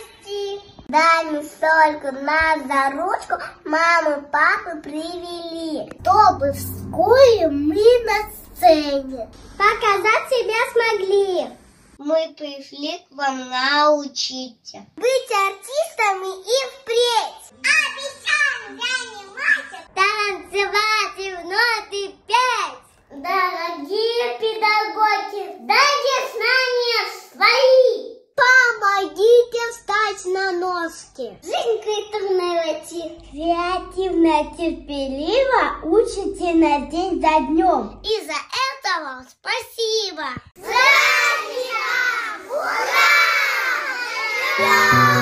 расти. Даме столько нас за ручку мамы, папы привели, чтобы вскоре мы на сцене показать себя смогли. Мы пришли к вам научить быть артистами и впредь. Обещаем заниматься, танцевать и в ноты петь. Дорогие педагоги, дайте знания свои. Помогите встать на ножки. Жизнь культурная, креативно, терпеливо учите на день за днем. И за это вам спасибо. Ура!